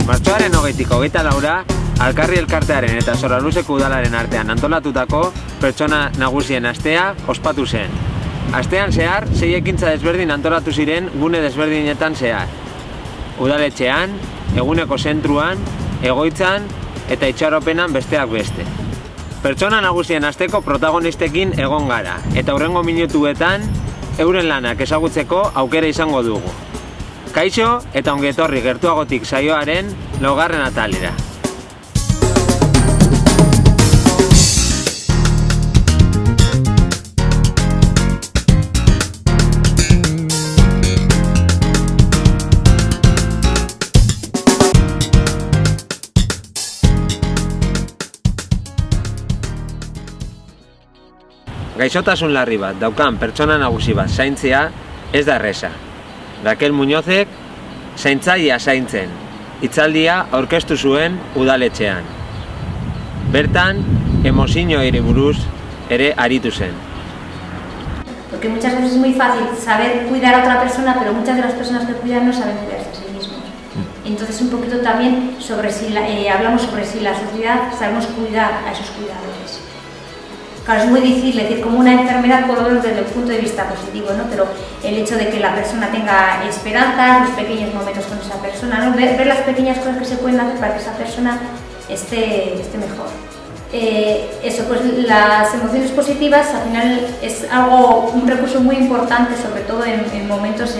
Martxoaren 20-24 Alkarri elkartearen eta Soraluzeko udalaren artean antolatutako pertsona nagusien astea ospatu zen. Astean zehar, 6 ekintza desberdin antolatu ziren gune desberdinetan zehar. Udaletxean, eguneko zentruan, egoitzan eta itxaropenan besteak beste. Pertsona nagusien asteko protagonistekin egon gara, eta hurrengo minutuetan euren lanak ezagutzeko aukera izango dugu. Kaixo eta ongetorri gertuagotik saioaren 9. atalera. Gaixotasun larri bat daukan pertsona nagusi bat zaintzea ez da erreza. Raquel Muñozek zaintzailea zaintzen hitzaldia aurkeztu zuen udaletxean. Bertan, emozioei buruz ere aritu zen. Porque muchas veces es muy fácil saber cuidar a otra persona, pero muchas de las personas que cuidan no saben cuidarse a sí mismos. Entonces un poquito también sobre si hablamos sobre si la sociedad sabemos cuidar a esos cuidadores. Claro, es muy difícil decir, como una enfermedad puedo verlo desde el punto de vista positivo, ¿no? Pero el hecho de que la persona tenga esperanza, los pequeños momentos con esa persona, ¿no? Ver las pequeñas cosas que se pueden hacer para que esa persona esté mejor. Eso, pues las emociones positivas al final es un recurso muy importante, sobre todo en momentos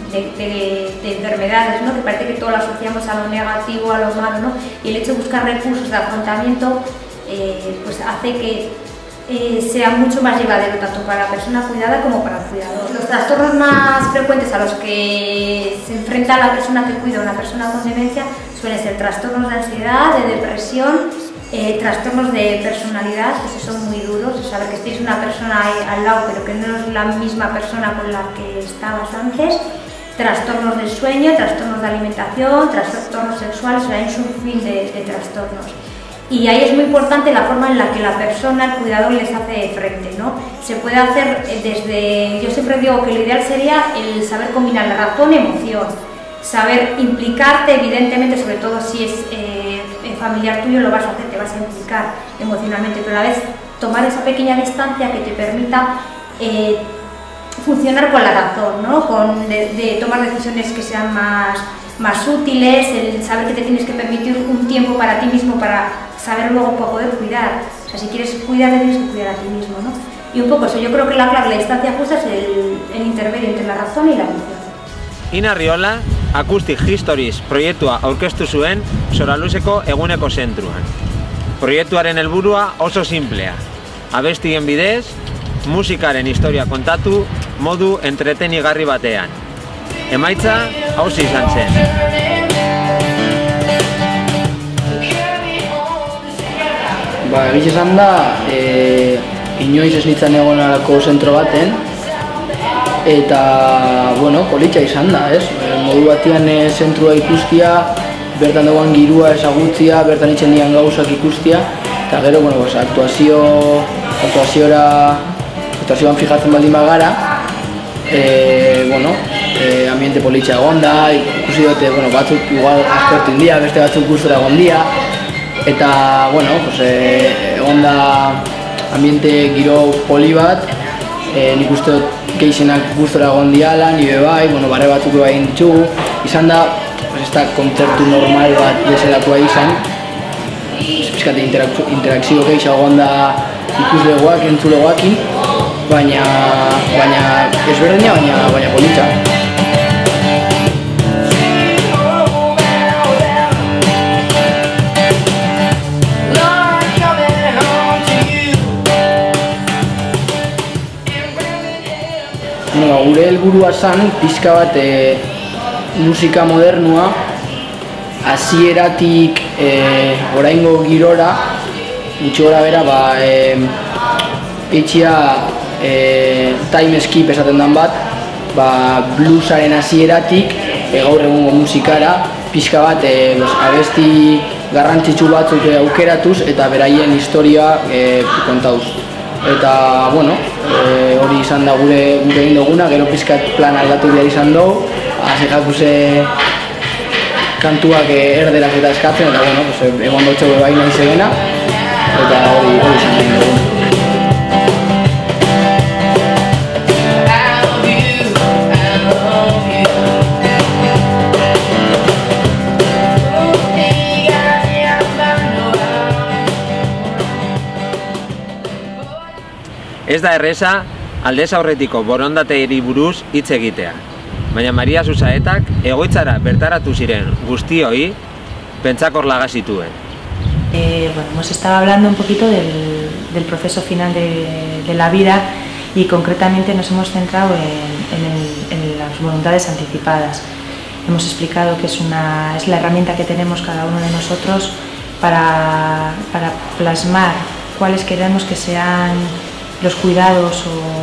de enfermedades, ¿no? Que parece que todo lo asociamos a lo negativo, a lo malo, ¿no? Y el hecho de buscar recursos de afrontamiento pues hace que sea mucho más llevadero tanto para la persona cuidada como para el cuidador. Los trastornos más frecuentes a los que se enfrenta la persona que cuida a una persona con demencia suelen ser trastornos de ansiedad, de depresión, trastornos de personalidad, que son muy duros, saber que estéis una persona ahí al lado pero que no es la misma persona con la que estabas antes, trastornos del sueño, trastornos de alimentación, trastornos sexuales, hay un sinfín de trastornos. Y ahí es muy importante la forma en la que la persona, el cuidador, les hace frente, ¿no? Se puede hacer desde, yo siempre digo que lo ideal sería el saber combinar la razón y emoción, saber implicarte evidentemente, sobre todo si es familiar tuyo, lo vas a hacer, te vas a implicar emocionalmente, pero a la vez tomar esa pequeña distancia que te permita funcionar con la razón, ¿no? De tomar decisiones que sean más útiles, el saber que te tienes que permitir un tiempo para ti mismo para saber luego poder cuidar. O sea, si quieres cuidar, tienes que cuidar a ti mismo, ¿no? Y un poco eso, yo creo que la clave, la distancia justa es el intermedio entre la razón y la emoción. Ina Riola, Acoustic Histories proiektua aurkeztu zuen Soraluzeko eguneko zentruan. Proiektuaren helburua oso simplea. Abestien bidez, musikaren historia kontatu modu entretenigarri batean. Emaitza hauxe izan zen. Egiz esan da, inoiz ez nintzen egon alako zentro baten, eta, bueno, politxa izan da, ez? Modu batean zentrua ikustia, bertan dagoen girua ezagutzia, bertan itzen dian gauzak ikustia, eta gero, bueno, aktuazioan fijatzen baldin bagara, bueno, ambiente politxa egon da, ikusi dute, bueno, batzuk igual aspertu india, beste batzuk gustora egon dia, eta, bueno, egon da ambiente giro poli bat, nik uste dut gehienak gustora egon diala, nire bai, bueno, barre batzuk bai ditugu, izan da, ez da kontzertu normal bat bezalakoa izan, pizkate interakzio gehiago egon da ikuslegoak, entzulegoakin, baina ezberdina, baina politxa. Gure helburua zen, pixka bat musika modernua, hasieratik oraingo girora, gutxi gora bera, etxia time skip esaten den bat, bluesaren hasieratik gaur egungo musikara, pixka bat abesti garrantzitsu batzuk aukeratuz eta beraien historia kontauz. Eta, bueno, hori izan da gure egin duguna, gero pizkat plan aldatu behar izan dugu, Jakuse kantuak erderaz eta eskatzen, eta bueno, pues, egon dutxo bai nahi zegena, eta hori izan nahi dugu. Ez da erresa, aldez aurretiko borondateari buruz hitz egitea. Baina Maria Susaetak egoitzara bertaratu ziren guztioi pentsakor laga zituen. Bueno, hemos estado hablando un poquito del proceso final de la vida y concretamente nos hemos centrado en las voluntades anticipadas. Hemos explicado que es la herramienta que tenemos cada uno de nosotros para plasmar cuáles queremos que sean los cuidados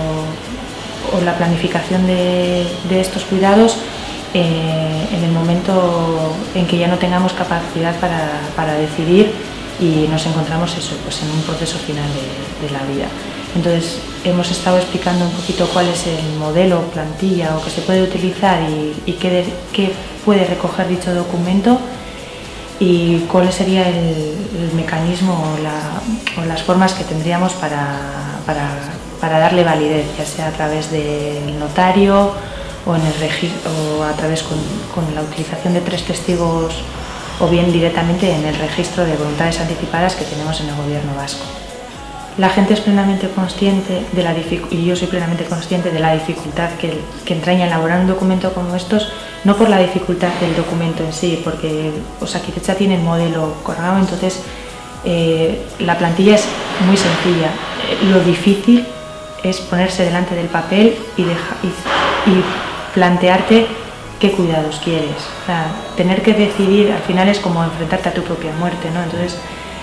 o la planificación de estos cuidados en el momento en que ya no tengamos capacidad para decidir y nos encontramos eso, pues en un proceso final de la vida. Entonces hemos estado explicando un poquito cuál es el modelo, plantilla o que se puede utilizar y qué puede recoger dicho documento y cuál sería el mecanismo o las formas que tendríamos para darle validez, ya sea a través del notario o en el registro, o a través con la utilización de 3 testigos o bien directamente en el registro de voluntades anticipadas que tenemos en el Gobierno vasco. La gente es plenamente consciente y yo soy plenamente consciente de la dificultad que entraña elaborar un documento como estos, no por la dificultad del documento en sí, porque Osakidetza tiene el modelo colgado, entonces la plantilla es muy sencilla. Lo difícil es ponerse delante del papel y plantearte qué cuidados quieres. O sea, tener que decidir al final es como enfrentarte a tu propia muerte, ¿no? Entonces,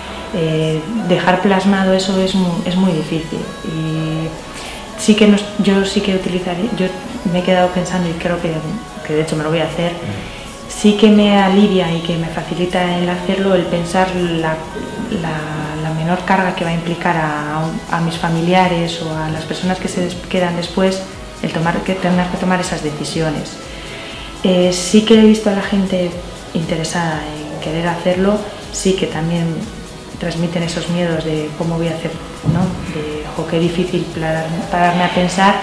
dejar plasmado eso es muy difícil. Y sí que yo sí que utilizaría, yo me he quedado pensando y creo que de hecho me lo voy a hacer, sí que me alivia y que me facilita el hacerlo el pensar la menor carga que va a implicar a mis familiares o a las personas que se quedan después el tener que tomar esas decisiones. Sí que he visto a la gente interesada en querer hacerlo, sí que también transmiten esos miedos de cómo voy a hacer, ¿no? Qué difícil pararme a pensar,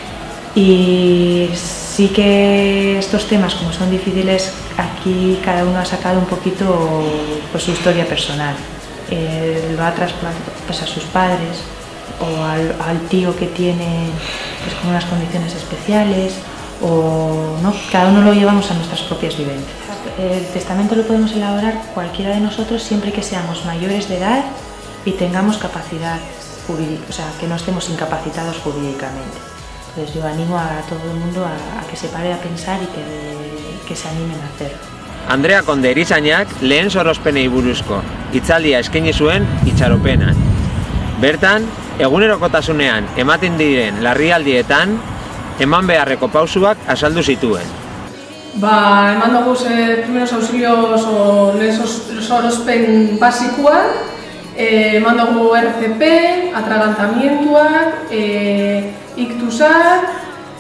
y sí que estos temas, como son difíciles, aquí cada uno ha sacado un poquito pues, su historia personal. Lo ha trasladado pues, a sus padres o al tío que tiene pues, con unas condiciones especiales, o no, cada uno lo llevamos a nuestras propias vivencias. El testamento lo podemos elaborar cualquiera de nosotros siempre que seamos mayores de edad y tengamos capacidad jurídica, o sea, que no estemos incapacitados jurídicamente. Entonces yo animo a todo el mundo a que se pare a pensar y que se animen a hacerlo. Andrea Konde erizainak lehen sorospenei buruzko hitzaldia eskaini zuen itxaropenan. Bertan, egunerokotasunean ematen diren larrialdietan eman beharreko pausuak azaldu zituen. Eman dugu primeros auxilios o lehen sorospen basikoan, eman dugu RCP, atragantamientuak, iktusak,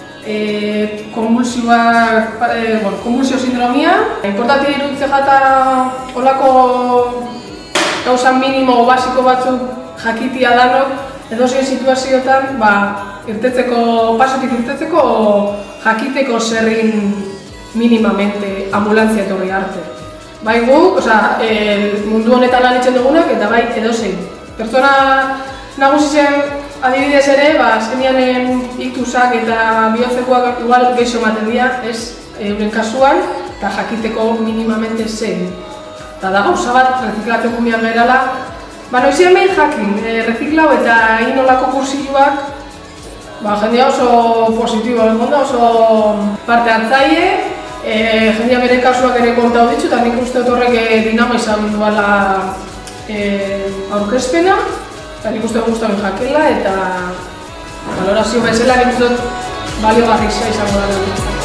konvulsio sindromia. Importante iruditze jata olako gauza minimo basiko batzuk jakitia danok, edozein situazioetan pasotik irtetzeko jakiteko zerrin minimamente ambulantzia etorri arte. Bai guk, mundu honetan lan itzen dugunak eta bai edozein. Pertsona nagusi zen adibidez ere, azkenian iktusak eta bihotzekoak igual geixo ematen dira, ez euren kasuan, eta jakiteko minimamente zein. Eta da gauza bat, reziklatzen jumian gerala, noizian behin jakin, reziklau eta egin olako kursilloak, jendea oso positibo egon da, oso parte hartzaile, jendea bere kasuak ere kontatu ditzu, eta nik uste dut horrek dinamo izan duela aurkezpena, eta nik uste guztaren jakela, eta valorazio bezala nik uste dut baliogarri izango da.